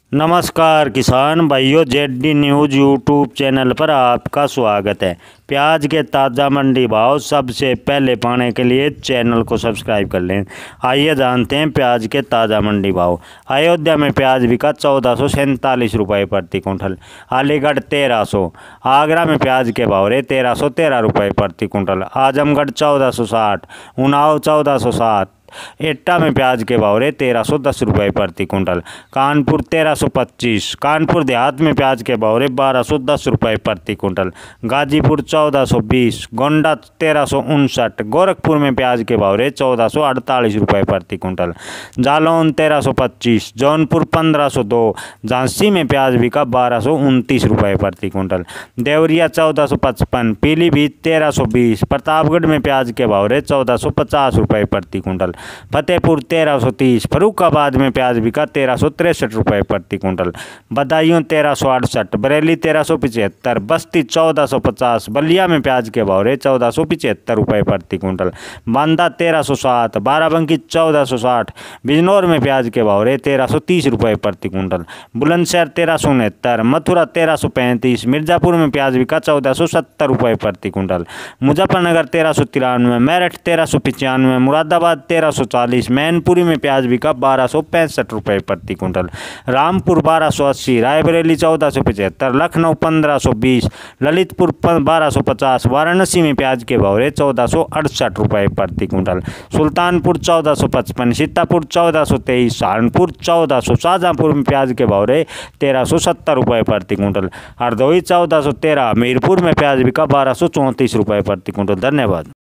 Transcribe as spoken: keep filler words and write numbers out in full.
नमस्कार किसान भाइयों, जेड न्यूज़ यूट्यूब चैनल पर आपका स्वागत है। प्याज के ताज़ा मंडी भाव सबसे पहले पाने के लिए चैनल को सब्सक्राइब कर लें। आइए जानते हैं प्याज के ताज़ा मंडी भाव। अयोध्या में प्याज बिका चौदह सौ सैंतालीस रुपये प्रति कुंटल, अलीगढ़ तेरह सौ, आगरा में प्याज के भाव रहे तेरह सौ तेरह रुपये प्रति कुंटल, आजमगढ़ चौदह सौ साठ, उन्नाव चौदह सौ सात, एट्टा में प्याज के भाव रहे तेरह सौ दस रुपये प्रति कुंटल, कानपुर तेरह सौ पच्चीस, कानपुर देहात में प्याज के भाव रहे बारह सौ दस रुपये प्रति कुंटल, गाजीपुर चौदह सौ बीस, गोंडा तेरह सौ उनसठ, गोरखपुर में प्याज के भाव रहे चौदह सौ अड़तालीस रुपये प्रति कुंटल, जालौन तेरह सौ पच्चीस, जौनपुर पंद्रह सौ दो, झांसी में प्याज बिका बारह सौ उनतीस रुपये प्रति कुंटल, देवरिया चौदह सौ पचपन, पीलीभीत तेरह सौ बीस, प्रतापगढ़ में प्याज के भाव रहे चौदह सौ पचास रुपये प्रति कुंटल, फतेहपुर तेरह सौ तीस, फरुखाबाद में प्याज बिका तेरह सौ तिरसठ रुपये प्रति कुंटल, बदायूं तेरह सौ अड़सठ, बरेली तेरह सौ पिचहत्तर, बस्ती चौदह सौ पचास, बलिया में प्याज के भाव रहे चौदह सौ पिचहत्तर रुपये प्रति कुंटल, बांदा तेरह सौ सात, बाराबंकी चौदह सौ साठ, बिजनौर में प्याज के भाव रहे तेरह सौ तीस रुपये प्रति कुंटल, बुलंदशहर तेरह सौ उनहत्तर, मथुरा तेरह सौ पैंतीस, मिर्जापुर में प्याज बिका चौदह सौ सत्तर रुपये प्रति कुंटल, मुजफ्फरनगर तेरह सौ तिरानवे, मेरठ तेरह सौ पचानवे, मुरादाबाद तेरह सौ चालीस, मैनपुरी में प्याज बिका बारह सौ पैंसठ रुपये प्रति कुंटल, रामपुर बारह सौ अस्सी, रायबरेली चौदह सौ पचहत्तर, लखनऊ पंद्रह सौ बीस, ललितपुर बारह सौ पचास, वाराणसी में प्याज के भाव रहे चौदह सौ अड़सठ रुपये प्रति कुंटल, सुल्तानपुर चौदह सौ पचपन, सीतापुर चौदह सौ तेईस, सहारनपुर चौदह सौ, शाहजहाँपुर में प्याज के भाव रहे तेरह सौ सत्तर रुपये प्रति कुंटल, हरदोई चौदह सौ तेरह, मीरपुर में प्याज बिका बारह सौ चौंतीस रुपये प्रति कुंटल। धन्यवाद।